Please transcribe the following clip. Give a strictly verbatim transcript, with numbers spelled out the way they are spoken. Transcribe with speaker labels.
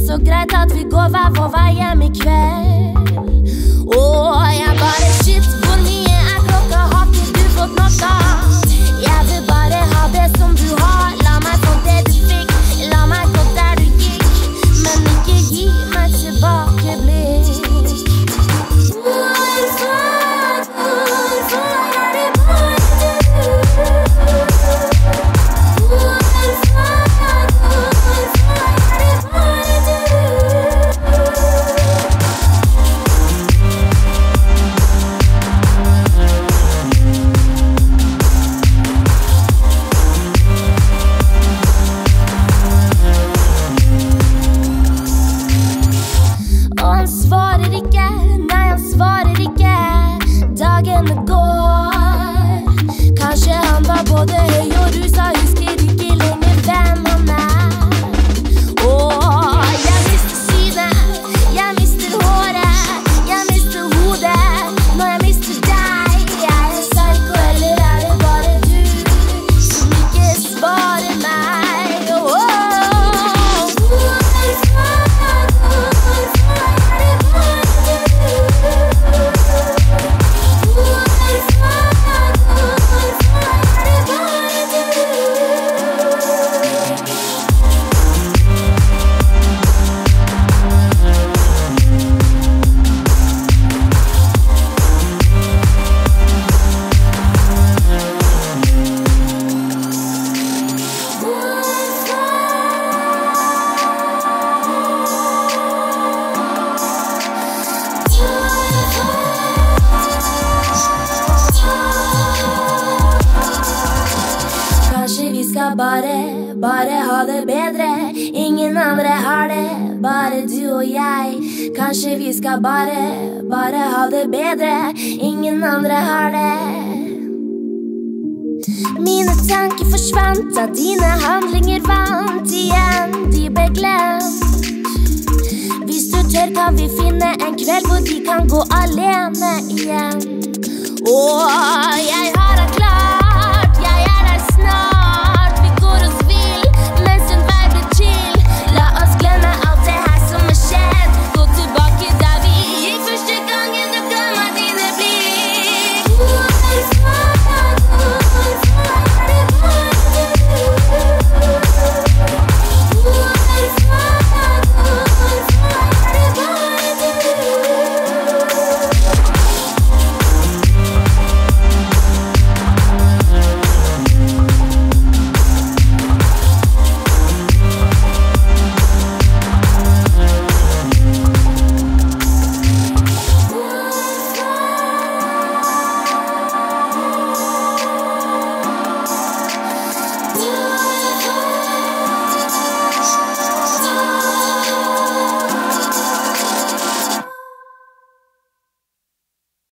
Speaker 1: så greit at vi går hver vår vei hjem i kveld. Åh, jeg bare shit, hvor mye er klokka? Har ikke du fått nok da? Jeg vil bare ha det som du har. La meg få det du fikk. La meg gå der du gikk. Men ikke gi meg tilbakeblikk. Hvorfor, hvorfor er det bare du? Hvorfor, hvorfor er det bare du? Og han svarer ikke, nei han svarer ikke. Dagene går. Kanskje han var både høy og rusa, husker ikke lenger hvem han er. Åh, jeg mister synet, jeg mister håret, jeg mister hodet når jeg mister deg. Jeg er psycho, eller er det bare du som ikke svarer meg? Åh, hvorfor, hvorfor er det bare du? Kanskje vi skal bare, bare ha det bedre. Ingen andre har det, bare du og jeg. Kanskje vi skal bare, bare ha det bedre. Ingen andre har det. Mine tanker forsvant da dine handlinger vant igjen. De ble glemt. Hvis du tør kan vi finne en kveld hvor de kan gå alene igjen. Åh, jeg har